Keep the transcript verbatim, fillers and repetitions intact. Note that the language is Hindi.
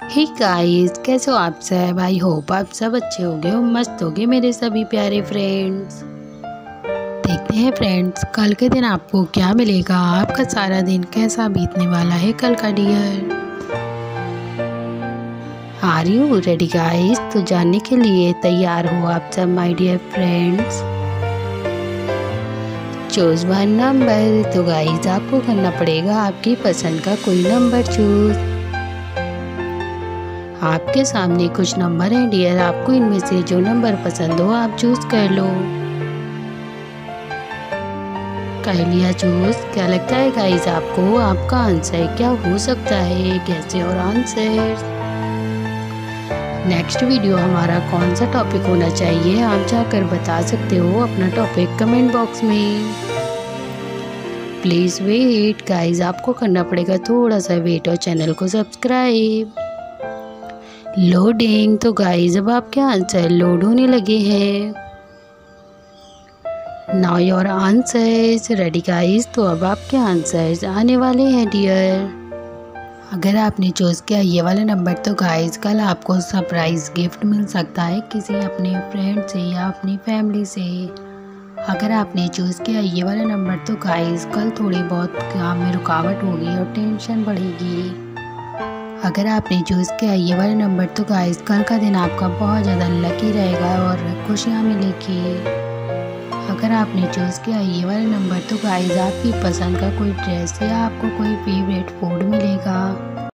हे गाइस, कैसे हो आप सब। आई होप आप सब अच्छे होंगे हो, मस्त होंगे मेरे सभी प्यारे फ्रेंड्स। देखते हैं फ्रेंड्स, कल के दिन आपको क्या मिलेगा, आपका सारा दिन कैसा बीतने वाला है कल का dear. Are you ready guys? तो जानने के लिए तैयार हो आप सब my dear friends. Choose one number. तो गाइस आपको करना पड़ेगा आपकी पसंद का कोई नंबर चूज। आपके सामने कुछ नंबर हैं डियर, आपको इनमें से जो नंबर पसंद हो आप चूज कर लो। कर लिया चूज? क्या लगता है गाइस आपको आपका आंसर क्या हो सकता है? कैसे और आंसर। नेक्स्ट वीडियो हमारा कौन सा टॉपिक होना चाहिए आप जाकर बता सकते हो अपना टॉपिक कमेंट बॉक्स में। प्लीज़ वेट गाइस, आपको करना पड़ेगा थोड़ा सा वेट और चैनल को सब्सक्राइब। लोडिंग। तो गाइस अब आपके आंसर लोड होने लगे हैं। Now your answers ready guys. तो अब आपके आंसर्स आने वाले हैं डियर। अगर आपने चूज़ किया ये वाला नंबर तो गाइस कल आपको सरप्राइज गिफ्ट मिल सकता है किसी अपने फ्रेंड से या अपनी फैमिली से। अगर आपने चूज़ किया ये वाला नंबर तो गाइस कल थोड़ी बहुत काम में रुकावट होगी और टेंशन बढ़ेगी। अगर आपने चूज़ किया ये वाला नंबर तो गाइस कल का दिन आपका बहुत ज़्यादा लकी रहेगा और खुशियाँ मिलेगी। अगर आपने चूज़ किया ये वाला नंबर तो गाइस आपकी पसंद का कोई ड्रेस या आपको कोई फेवरेट फूड मिलेगा।